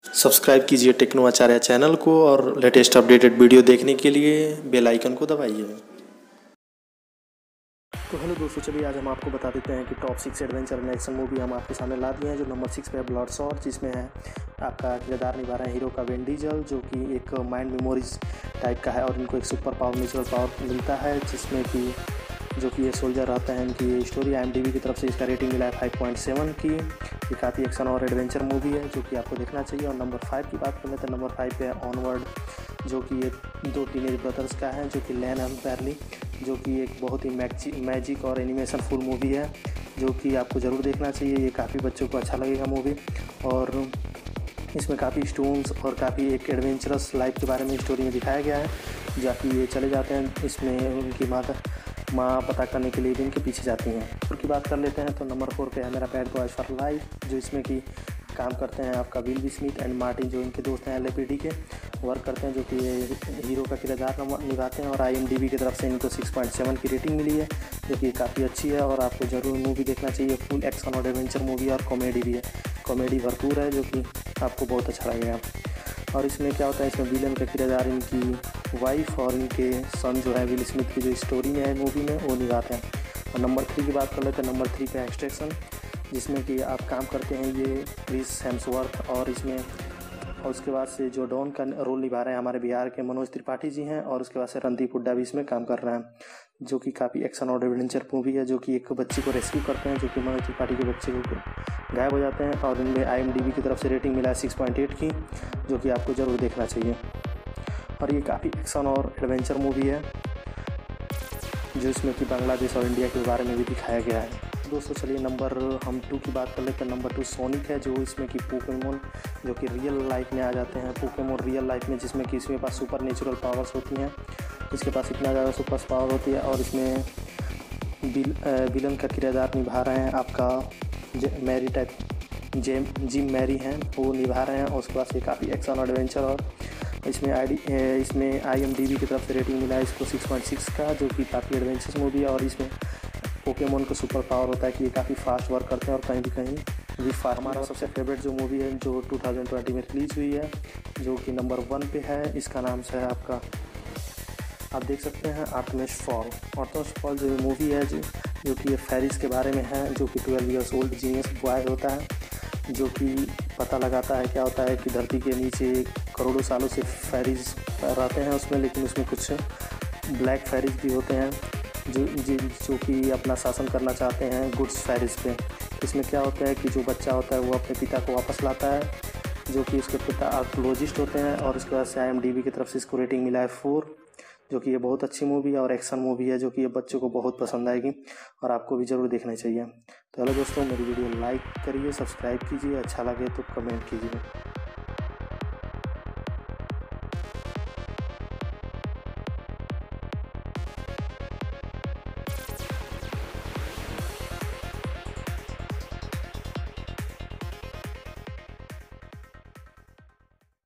Subscribe कीजिए techno आचार्य channel को और लेटेस्ट अपडेटेड वीडियो देखने के लिए बेल आइकन को दबाइए। तो हेलो दोस्तों, चलिए आज हम आपको बता देते हैं कि top 6 adventure and action movie हम आपके सामने ला दिए हैं। जो नंबर 6 पे है ब्लडशॉट, जिसमें है आपका किरदार निभा रहे हैं हीरो का विन डीजल, जो कि एक माइंड मेमोरीज टाइप का है और इनको एक सुपर पावर नेचुरल पावर मिलता है, जिसमें कि जो कि ये सोल्जर रहते हैं। इनकी स्टोरी IMDb की तरफ से इसका रेटिंग मिला है 5.7 की। ये काफ़ी एक्शन और एडवेंचर मूवी है जो कि आपको देखना चाहिए। और नंबर 5 की बात करें तो नंबर 5 पे है ऑनवर्ड, जो कि ये 2 टीनेज ब्रदर्स का है, जो कि लैन एंड बैरली, जो कि एक बहुत ही मैजिक और एनिमेशन फुल मूवी है, जो कि आपको ज़रूर देखना चाहिए। ये काफ़ी बच्चों को अच्छा लगेगा मूवी। और इसमें काफ़ी स्टोन्स और काफ़ी एक एडवेंचरस लाइफ के बारे में स्टोरी में दिखाया गया है। जाकि ये चले जाते हैं, इसमें उनकी माँ पता करने के लिए भी इनके पीछे जाती हैं। उनकी बात कर लेते हैं तो नंबर 4 पे है मेरा बैड बॉयज फॉर लाइफ, जो इसमें कि काम करते हैं आपका विल स्मिथ एंड मार्टिन, जो इनके दोस्त हैं LAPD के वर्क करते हैं, जो कि हीरो का किरदार निभाते हैं। और IMDb की तरफ से इनको 6.7 की रेटिंग मिली है, जो कि काफ़ी अच्छी है और आपको ज़रूर मूवी देखना चाहिए। फुल एक्शन और एडवेंचर मूवी और कॉमेडी भी है, कॉमेडी भरपूर है, जो कि आपको बहुत अच्छा लगेगा। और इसमें क्या होता है, इसमें विलन का किरदार इनकी वाइफ और इनके सन जो है विल स्मिथ की जो स्टोरी में है मूवी में, वो निभाते हैं। और नंबर 3 की बात कर लेते हैं। नंबर 3 पे एक्सट्रैक्शन, जिसमें कि आप काम करते हैं ये क्रिस हेम्सवर्थ, और इसमें और उसके बाद से जो डॉन का रोल निभा रहे हैं हमारे बिहार के मनोज त्रिपाठी जी हैं। और उसके बाद से रणदीप हुड्डा भी इसमें काम कर रहे हैं, जो कि काफ़ी एक्शन और एडवेंचर मूवी है, जो कि एक बच्ची को रेस्क्यू करते हैं, जो कि मनोज त्रिपाठी के बच्चे को गायब हो जाते हैं। और इनमें IMDb की तरफ से रेटिंग मिला है 6.8 की, जो कि आपको ज़रूर देखना चाहिए। और ये काफ़ी एक्शन और एडवेंचर मूवी है, जो इसमें कि बांग्लादेश और इंडिया के बारे में भी दिखाया गया है। दोस्तों चलिए नंबर 2 की बात कर लेते हैं। नंबर 2 सोनिक है, जो इसमें कि पोकेमोन, जो कि रियल लाइफ में आ जाते हैं। पोकेमोन रियल लाइफ में, जिसमें कि इसके पास सुपर नेचुरल पावर्स होती हैं, इसके पास इतना ज़्यादा सुपर पावर होती है। और इसमें विलन का किरदार निभा रहे हैं आपका मैरी टाइप जिम मैरी हैं, वो निभा रहे हैं। और उसके बाद ये काफ़ी एक्शन और एडवेंचर, और इसमें IMDb की तरफ से रेटिंग मिला है इसको 6.6 का, जो कि काफ़ी एडवेंचरस मूवी है। और इसमें पोकेमोन को सुपर पावर होता है कि ये काफ़ी फास्ट वर्क करते हैं और कहीं भी कहीं भी फार। हमारा सबसे फेवरेट जो मूवी है, जो 2020 में रिलीज़ हुई है, जो कि नंबर 1 पे है, इसका नाम से है आपका, आप देख सकते हैं, आर्टेमिस फॉल। आर्टेमिस फॉल जो मूवी है, जो कि ये फेरिस के बारे में है, जो कि 12 ईयर्स ओल्ड जीनियस बॉय होता है, जो कि पता लगाता है क्या होता है कि धरती के नीचे करोड़ों सालों से फेरिस रहते हैं उसमें, लेकिन उसमें कुछ ब्लैक फेरिस भी होते हैं जो कि अपना शासन करना चाहते हैं गुड्स फेरिस पे। इसमें क्या होता है कि जो बच्चा होता है वो अपने पिता को वापस लाता है, जो कि उसके पिता आर्कोलॉजिस्ट होते हैं। और उसके बाद से IMDb की तरफ से इसको रेटिंग मिला है 4, जो कि ये बहुत अच्छी मूवी है और एक्शन मूवी है, जो कि ये बच्चों को बहुत पसंद आएगी और आपको भी ज़रूर देखना चाहिए। तो हेलो दोस्तों, मेरी वीडियो लाइक करिए, सब्सक्राइब कीजिए, अच्छा लगे तो कमेंट कीजिए।